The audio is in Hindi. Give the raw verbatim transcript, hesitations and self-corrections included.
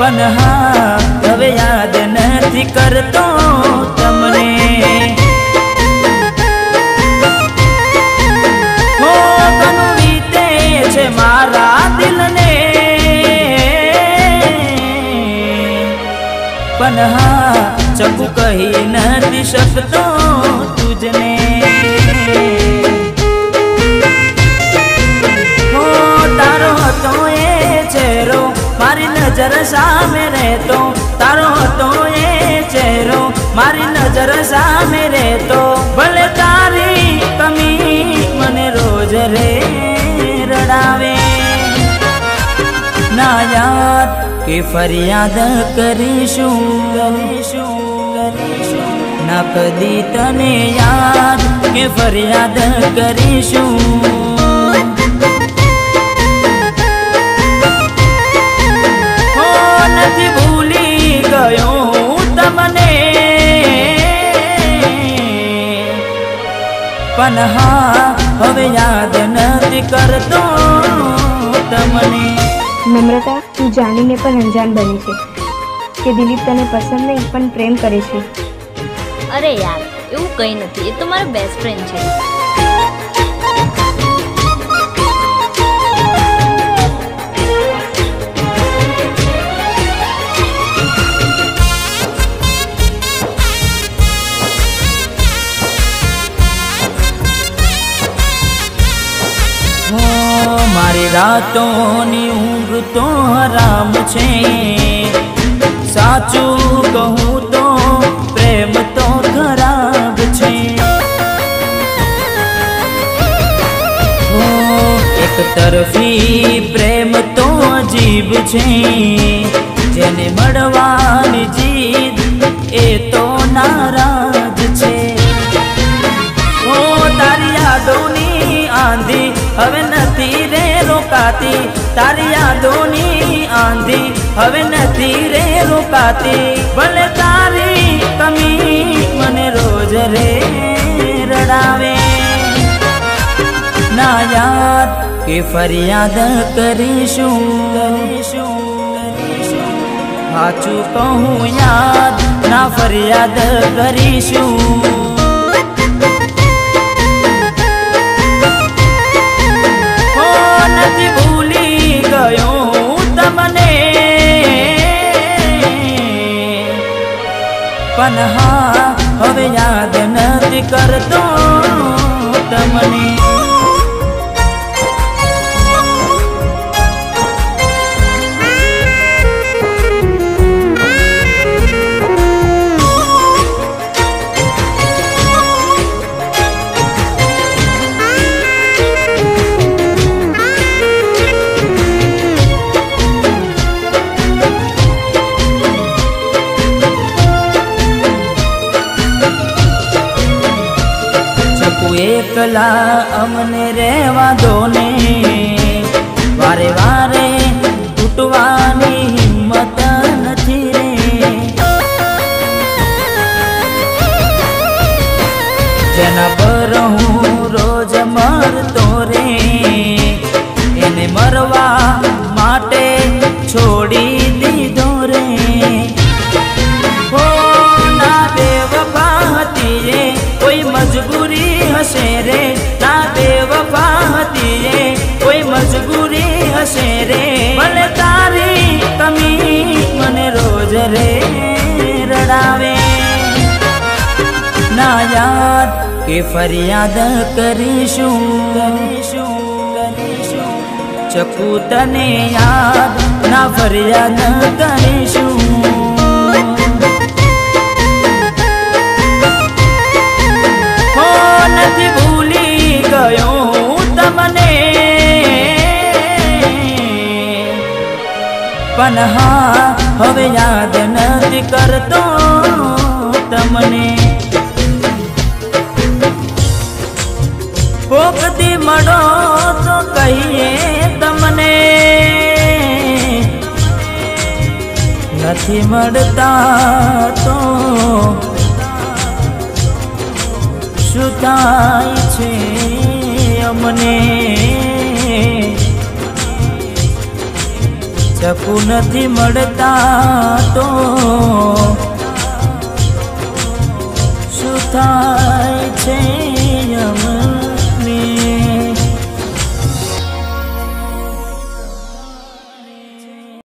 पण हाँ हवे याद नहीं करतो तमने। हो तनु वीते छे मारा दिल ने, पण हाँ चकू कही नहीं सकतो तुझने। हो तारो तो ये चेहरो मारी नजर सामे रहतो, तारो तो ये चेहरो मारी नजर सामे रहतो। भले तारी कमी मने रोज रे रड़ावे, ना याद के फरियाद करीशू करीशू करीशू, ना कदी तने याद के फरियाद करीशू। हो नहीं भूली गयो तमने, पण हाँ हवे याद नहीं करतो तमने। नम्रता तू जानीने पण अंजान बनी छे के दिलीप तने पसंद नहीं पण प्रेम करे छे। अरे यार एवं कई नहीं, ये तो मारा बेस्ट फ्रेंड है। मारी रातों नी ऊँघ तो हराम छे, साचू कहूँ तो प्रेम तो खराब छे। हो एक तरफी प्रेम तो अजीब छे, जेने मळवानी जीद ए तो नाराज छे। हो तारी यादोनी आंधी हवे नथी रे रोकाती, तारी यादोनी आंधी हवे नथी रे रोकाती। भले तारी कमी मने रोज रे रड़ावे, ना याद के फरियाद करीशू करीशू करीशू। हाचू कहूँ याद ना फरियाद करीशू। नहीं भूली गयो तमने, पण हाँ हवे याद नहीं करतो तमने। एकला अमने रेवा दोने, वारे वारे टूटवानी हिम्मत नथी रे। जेना पर हूँ रोज मरतो रे, एने मरवा माटे छोड़ी दीधो रे। हो ना बेवफा हती रे कोई मजबूरी हसे रे, ना बेवफा हती रे कोई मजबूरी हसे रे। भले तारी कमी मने रोज रे रड़ावे, ना याद के फरियाद करीशू करीशू करीशू। चकू तने याद ना फरियाद करीशू। नहीं भूली गयो तमने, पण हाँ हवे याद नहीं करतो तमने। पोकती मड़ो तो कहिए तमने, नहीं मड़ता तो शुताई छे अमने। टकू नहीं मळता तो शू थाय छे।